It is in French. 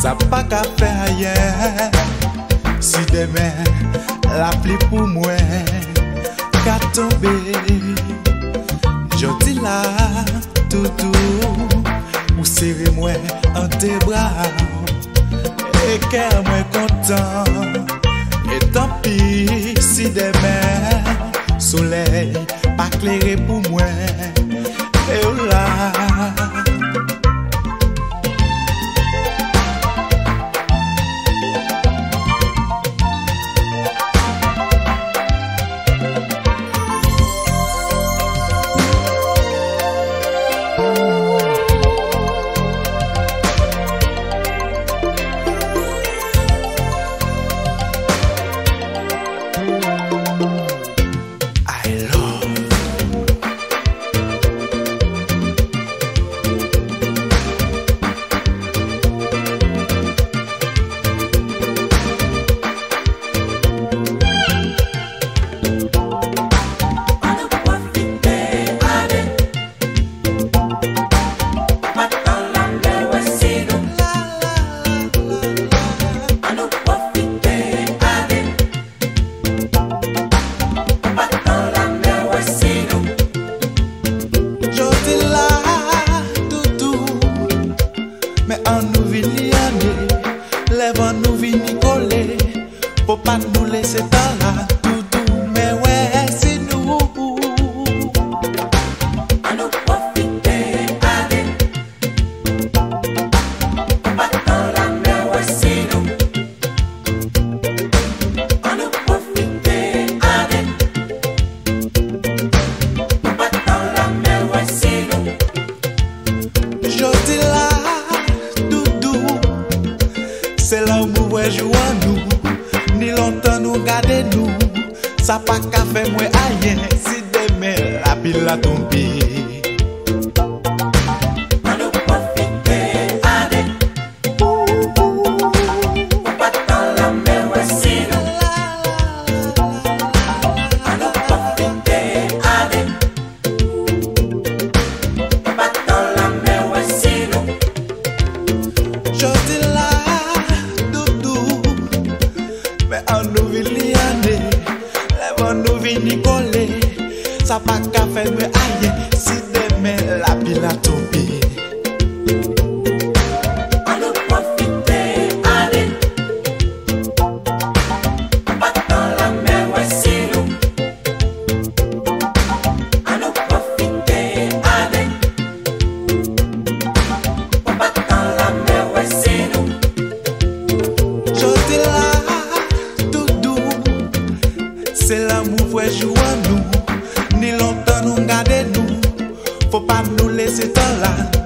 ça pas qu'à faire ailleurs. Si demain la pluie pour moi qu'à tomber, je dis là tout ou serrer moi en tes bras et qu'elle moi content. Et tant pis si demain soleil pas clairé pour moi. Et là nous vini coller, faut pas nous laisser dans la tout, mais ouais, c'est nous. À nous profiter, allez. Pas dans la mer, ouais, c'est nous. À nous profiter, allez. Pas dans la mer, ouais, c'est nous. Je dis là, c'est l'amour ouais joue en nous, ni longtemps nous garder nous. Ça pas qu'à faire moi aïe, si demain la pile a tombé. À nous profiter, allez. Pas dans la mer, ouais c'est nous. À nous profiter, allez. Pas dans la mer, ouais c'est nous. Je dis là. Mais en nous vini aller, les nous vini coller, ça pas qu'à faire me aïe, si demain la pile a tombé. À nous profiter, allez. Pas dans la mer, ouais c'est nous. À nous profiter, allez. Pas dans la mer, ouais c'est nous. Je dis là. C'est l'amour ouais joue en nous, ni longtemps nous garder nous, faut pas nous laisser dans la